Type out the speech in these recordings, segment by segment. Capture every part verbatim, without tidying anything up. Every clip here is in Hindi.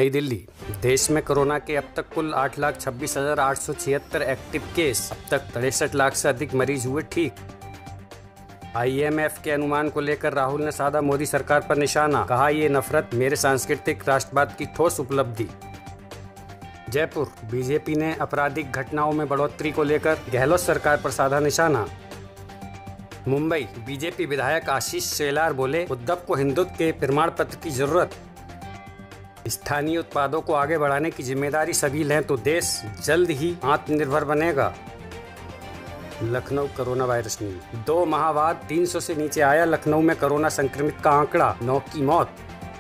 नई दिल्ली। देश में कोरोना के अब तक कुल आठ लाख छब्बीस हजार आठ सौ छिहत्तर एक्टिव केस। अब तक तिरसठ लाख से अधिक मरीज हुए ठीक। आई एम एफ के अनुमान को लेकर राहुल ने साधा मोदी सरकार पर निशाना। कहा, ये नफरत मेरे सांस्कृतिक राष्ट्रवाद की ठोस उपलब्धि। जयपुर। बी जे पी ने आपराधिक घटनाओं में बढ़ोतरी को लेकर गहलोत सरकार पर साधा निशाना। मुंबई। बी जे पी विधायक आशीष शेलार बोले, उद्धव को हिंदुत्व के प्रमाण पत्र की जरूरत। स्थानीय उत्पादों को आगे बढ़ाने की जिम्मेदारी सभी लें तो देश जल्द ही आत्मनिर्भर बनेगा। लखनऊ। Corona virus news. दो माह बाद तीन सौ से नीचे आया लखनऊ में कोरोना संक्रमित का आंकड़ा, नौ की मौत।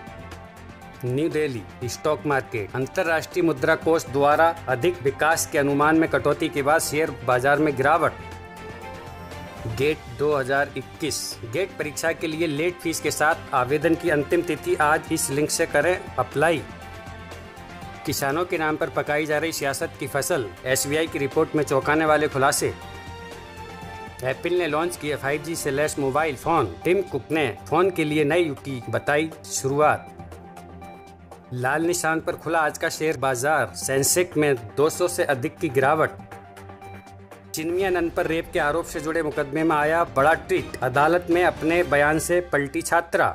न्यू दिल्ली। Stock market. अंतर्राष्ट्रीय मुद्रा कोष द्वारा अधिक विकास के अनुमान में कटौती के बाद शेयर बाजार में गिरावट। गेट दो हज़ार इक्कीस। गेट परीक्षा के लिए लेट फीस के साथ आवेदन की अंतिम तिथि आज। इस लिंक से करें अप्लाई। किसानों के नाम पर पकाई जा रही सियासत की फसल, एस बी आई की रिपोर्ट में चौंकाने वाले खुलासे। एप्पल ने लॉन्च किया फाइव जी से लैस मोबाइल फोन। टिम कुक ने फोन के लिए नई युग की बताई शुरुआत। लाल निशान पर खुला आज का शेयर बाजार, सेंसेक्स में दो सौ से अधिक की गिरावट। चिन्मयानंद पर रेप के आरोप से जुड़े मुकदमे में आया बड़ा ट्वीट, अदालत में अपने बयान से पलटी छात्रा।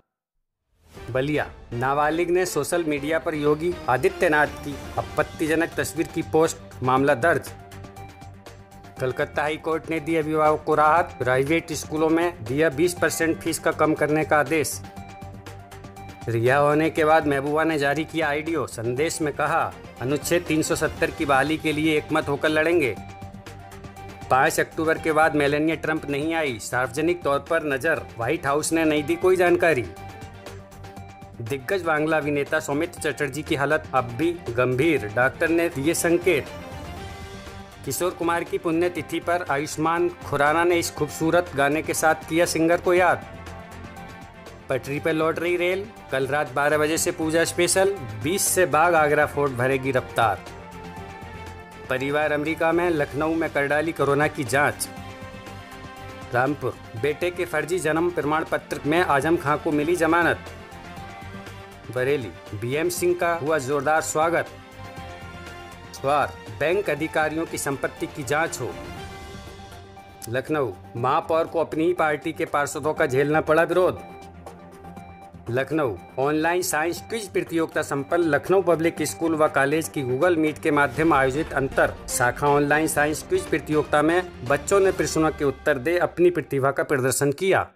बलिया। नाबालिग ने सोशल मीडिया पर योगी आदित्यनाथ की आपत्तिजनक तस्वीर की पोस्ट, मामला दर्ज। कलकत्ता हाई कोर्ट ने दी अभिभावक को राहत, प्राइवेट स्कूलों में दिया बीस परसेंट फीस का कम करने का आदेश। रिहा होने के बाद महबूबा ने जारी किया ऑडियो संदेश में कहा, अनुच्छेद तीन सौ सत्तर की बहाली के लिए एकमत होकर लड़ेंगे। पाँच अक्टूबर के बाद मेलानिया ट्रंप नहीं आई, सार्वजनिक तौर पर नजर, व्हाइट हाउस ने नहीं दी कोई जानकारी। दिग्गज बांग्ला अभिनेता सौमित्र चटर्जी की हालत अब भी गंभीर, डॉक्टर ने दिए संकेत। किशोर कुमार की पुण्यतिथि पर आयुष्मान खुराना ने इस खूबसूरत गाने के साथ किया सिंगर को याद। पटरी पर लौट रही रेल, कल रात बारह बजे से पूजा स्पेशल, बीस से बाग आगरा फोर्ट भरेगी रफ्तार। परिवार अमेरिका में, लखनऊ में कर डाली कोरोना की जांच। रामपुर। बेटे के फर्जी जन्म प्रमाण पत्र में आजम खां को मिली जमानत। बरेली। बी एम सिंह का हुआ जोरदार स्वागत। स्वार। बैंक अधिकारियों की संपत्ति की जांच हो। लखनऊ। महापौर को अपनी ही पार्टी के पार्षदों का झेलना पड़ा विरोध। लखनऊ। ऑनलाइन साइंस क्विज प्रतियोगिता संपन्न, लखनऊ पब्लिक स्कूल व कॉलेज की गूगल मीट के माध्यम आयोजित अंतर शाखा ऑनलाइन साइंस क्विज प्रतियोगिता में बच्चों ने प्रश्नों के उत्तर दे अपनी प्रतिभा का प्रदर्शन किया।